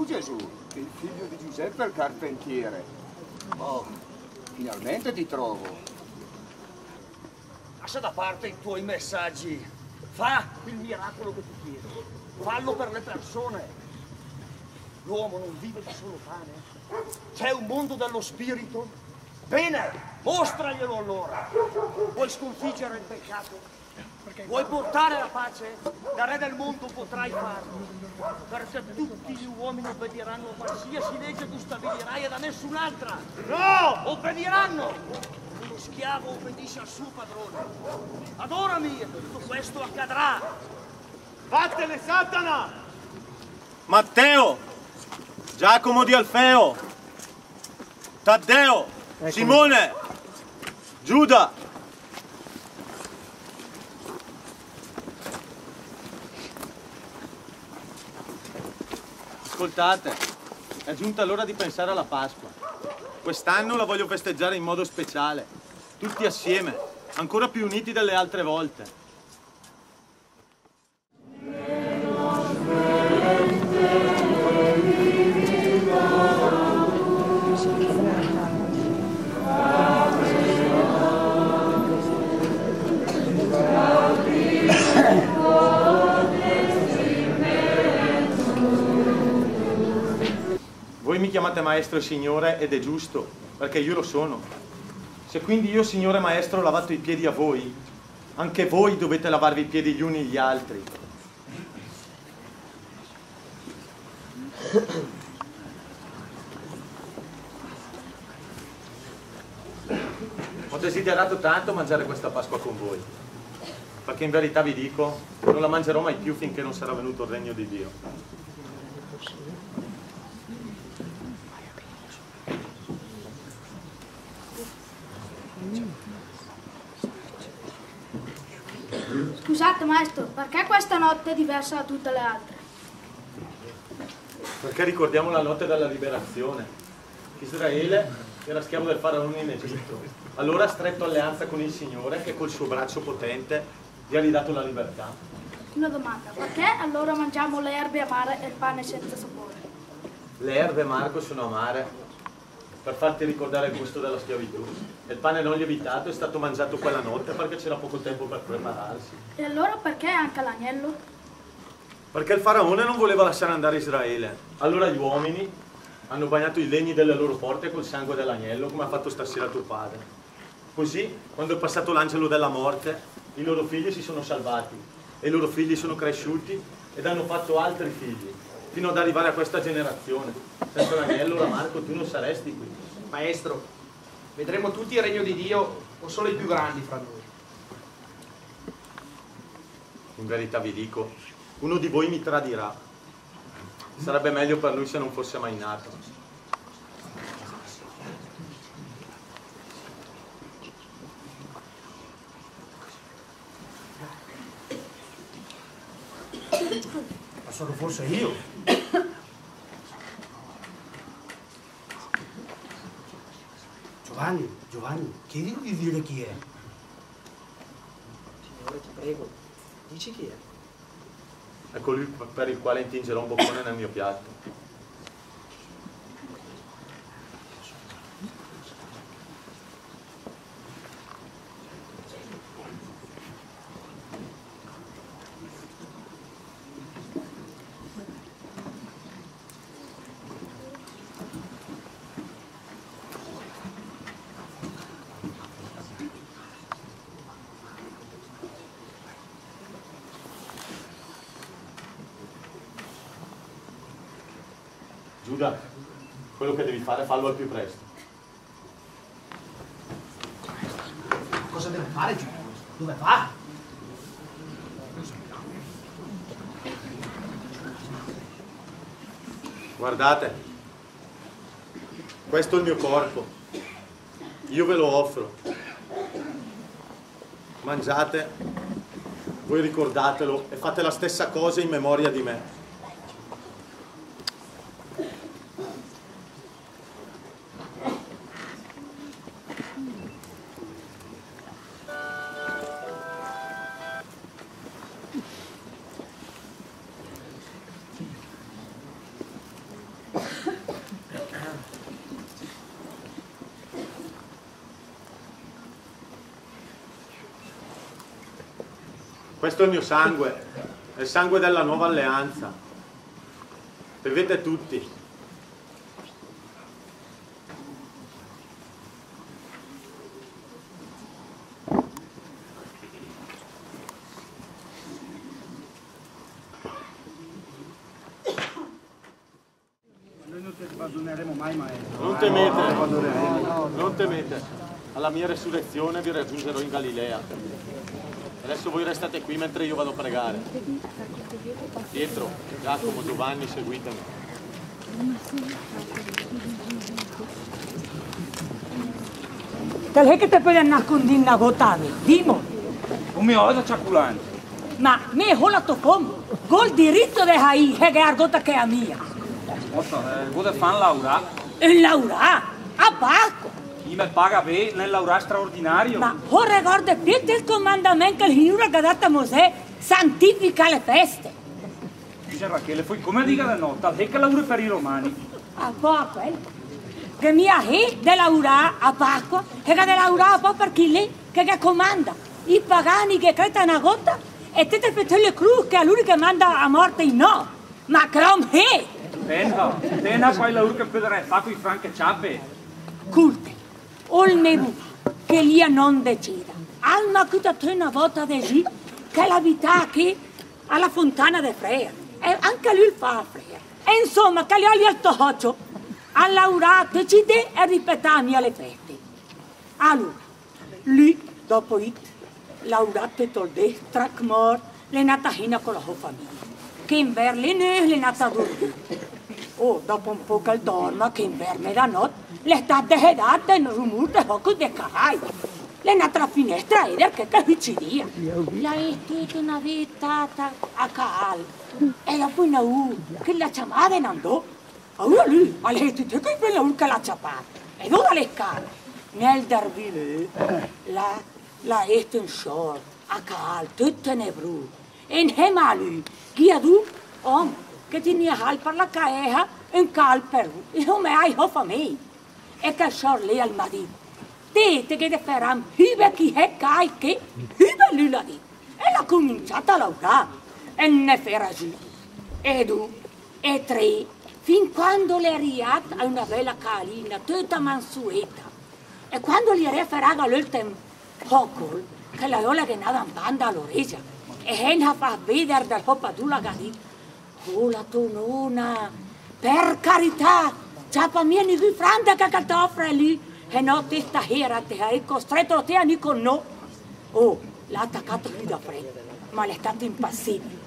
Gesù, il figlio di Giuseppe il carpentiere. Oh, finalmente ti trovo. Lascia da parte i tuoi messaggi. Fa il miracolo che ti chiedo. Fallo per le persone. L'uomo non vive da solo pane. C'è un mondo dello spirito. Bene, mostraglielo allora. Vuoi sconfiggere il peccato? Vuoi portare la pace? Da re del mondo potrai farlo. Perché tutti gli uomini obbediranno a qualsiasi legge tu stabilirai e da nessun'altra. No! Obbediranno! Uno schiavo obbedisce al suo padrone. Adorami e tutto questo accadrà. Vattene, Satana! Matteo, Giacomo di Alfeo, Taddeo, Simone, Giuda. Ascoltate, è giunta l'ora di pensare alla Pasqua. Quest'anno la voglio festeggiare in modo speciale, tutti assieme, ancora più uniti delle altre volte. Voi mi chiamate maestro e signore ed è giusto, perché io lo sono. Se quindi io, signore maestro, ho lavato i piedi a voi, anche voi dovete lavarvi i piedi gli uni agli altri. Ho desiderato tanto mangiare questa Pasqua con voi, perché in verità vi dico, non la mangerò mai più finché non sarà venuto il regno di Dio. Scusate maestro, perché questa notte è diversa da tutte le altre? Perché ricordiamo la notte della liberazione. Israele era schiavo del faraone in Egitto. Allora ha stretto alleanza con il Signore che col suo braccio potente gli ha ridato la libertà. Una domanda, perché allora mangiamo le erbe amare e il pane senza sapore? Le erbe, Marco, sono amare per farti ricordare il gusto della schiavitù. E il pane non lievitato è stato mangiato quella notte perché c'era poco tempo per prepararsi. E allora perché anche l'agnello? Perché il faraone non voleva lasciare andare Israele. Allora gli uomini hanno bagnato i legni delle loro porte col sangue dell'agnello, come ha fatto stasera tuo padre. Così, quando è passato l'angelo della morte, i loro figli si sono salvati e i loro figli sono cresciuti ed hanno fatto altri figli, fino ad arrivare a questa generazione. Senza l'agnello, la Marco, tu non saresti qui. Maestro, vedremo tutti il regno di Dio o solo i più grandi fra noi? In verità vi dico, uno di voi mi tradirà. Sarebbe meglio per lui se non fosse mai nato. Ma sono forse io? Giovanni, chiedilo di dire chi è. Signore, ti prego, dici chi è? È colui per il quale intingerò un boccone nel mio piatto. Giuda, quello che devi fare fallo al più presto. Cosa deve fare Giuda? Dove va? Guardate, questo è il mio corpo. Io ve lo offro. Mangiate, voi ricordatelo e fate la stessa cosa in memoria di me. Questo è il mio sangue, è il sangue della nuova alleanza. Bevete tutti. Noi non ti abbandoneremo mai, maestro. Non temete, non temete. Alla mia resurrezione vi raggiungerò in Galilea. Adesso voi restate qui mentre io vado a pregare. Pietro, Giacomo, Giovanni, seguitemi. Tal è che te puoi nascondere una gota, dimo. Come osa ciaculante? Ma me hola to come? Col diritto di hai, che è argota che è mia. Cosa fanno Laura? E Laura, a Bacco. Chi mi paga bene nel Laura straordinario? Ma ora ricorda più il comandamento che il Signore ha dato a Mosè, santifica le feste. Dice Rachele, poi come dica la notte, è che Laura per i romani. A poco, che mia è di Laura a Bacco, e che di Laura a po' per chi lì, che comanda. I pagani che credono a gota, e te per le cruz che è lui che manda a morte in no. Ma crom è. Tena poi Laura che vedrai fa con i franche ciappe. Culte, ol nebu, che lì non decida. Alma che te una volta di che la vita qui alla fontana de Freia. E anche lui fa Freia. E insomma, che gli oli al tocio, a Laura decide e ripetami alle feste. Allora, lui, dopo it, Laura te tolde, trac mort, le nata hina con la sua famiglia. Che in Berlino le nata a dormire. Oh, dopo un po' che dorma, che in verme da notte, le state hedate in rumore di poco di carai. Le nata alla finestra e che uccidia. La è una vita a cal. E dopo una che la chiamava e andò. Allora lui, alle è che quella che la ciapata. E dove le cale? Nel Derville, la è in short, a cal, tutte ne bru. E in hema lui, chi ha tu? Che tenia hal per la caeha, un cal per lui. E come hai hoffa me? E che short lì al madì. Te che te faranno, hübe chi è cai che, hübe lui la dit. E l'ha cominciata a lavorare. E ne farà giù. E due, e tre, fin quando le è arrivata a una bella calina, tutta mansueta. E quando gli è farata l'ultimo poco, che la ola che nada in banda all'orecchia, e ha fatto vedere del hoppadula che ha detto, oh la tonona, per carità, ciapa mia ni qui franta che ti offre lì, e no te sta era, te hai costretto te a ni con no. Oh, l'ha attaccato lì da freddo, ma l'è stato impassibile.